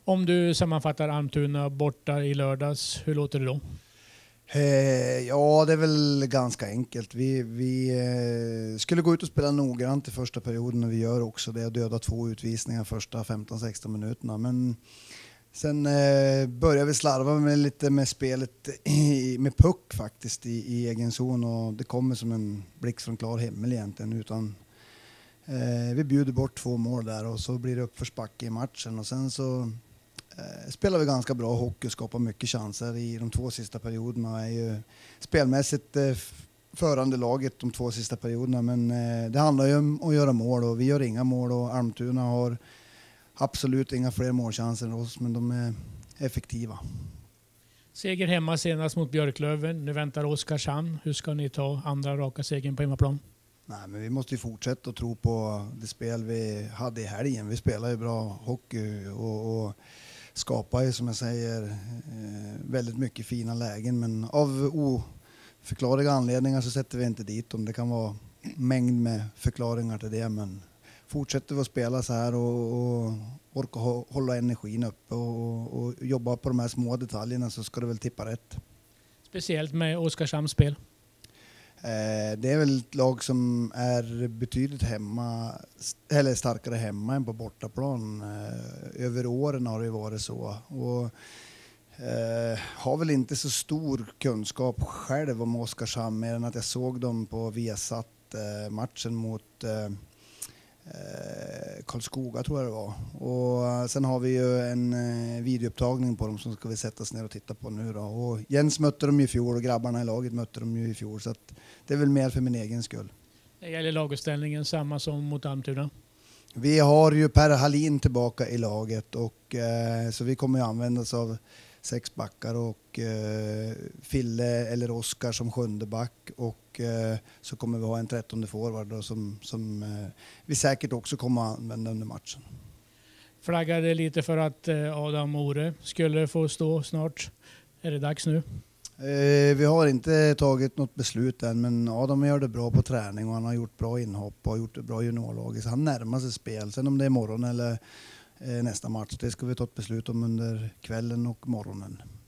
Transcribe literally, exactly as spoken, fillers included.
Om du sammanfattar Almtuna borta i lördags, hur låter det då? Eh, ja, det är väl ganska enkelt. Vi, vi eh, skulle gå ut och spela noggrant i första perioden och vi gör också det. Döda två utvisningar första femton sexton minuterna. Men sen eh, börjar vi slarva med lite med spelet i, med puck faktiskt i, i egen zon. Och det kommer som en blixt från klar himmel egentligen. Utan, eh, vi bjuder bort två mål där och så blir det uppförsbacke i matchen. Och sen så Eh, spelar vi ganska bra hockey och skapar mycket chanser i de två sista perioderna. Är ju spelmässigt eh, förande laget de två sista perioderna, men eh, det handlar ju om att göra mål och vi gör inga mål och Almtuna har absolut inga fler målchanser än oss, men de är effektiva. Seger hemma senast mot Björklöven. Nu väntar Oskarshamn. Hur ska ni ta andra raka segern på hemmaplan? Nej, men vi måste ju fortsätta att tro på det spel vi hade i helgen. Vi spelar ju bra hockey och, och skapar ju, som jag säger, eh, väldigt mycket fina lägen, men av oförklarliga anledningar så sätter vi inte dit dem. Det kan vara mängd med förklaringar till det, men fortsätter vi att spela så här och, och orka hålla energin uppe och, och jobba på de här små detaljerna så ska det väl tippa rätt. Speciellt med Oskarshamns spel? Eh, det är väl ett lag som är betydligt hemma, eller starkare hemma än på bortaplan. Eh, över åren har det varit så. Och, eh, har väl inte så stor kunskap själv om Oskarshamn mer än att jag såg dem på Viasat eh, matchen mot eh, Karlskoga tror jag det var. Och sen har vi ju en eh, videoupptagning på dem som ska vi sätta oss ner och titta på nu då. Och Jens mötte dem i fjol och grabbarna i laget mötte dem ju i fjol, så att det är väl mer för min egen skull. Det gäller laguppställningen samma som mot Almtuna? Vi har ju Per Hallin tillbaka i laget och eh, så vi kommer ju använda oss av sex backar och eh, Fille eller Oskar som sjunde back och eh, så kommer vi ha en trettonde forward då, som, som eh, vi säkert också kommer att använda under matchen. Flaggade lite för att eh, Adam Ore skulle få stå snart. Är det dags nu? Eh, vi har inte tagit något beslut än, men Adam gör det bra på träning och han har gjort bra inhopp och har gjort det bra i juniorlaget, så han närmar sig spel. Sen om det är morgon eller eh, nästa match, det ska vi ta ett beslut om under kvällen och morgonen.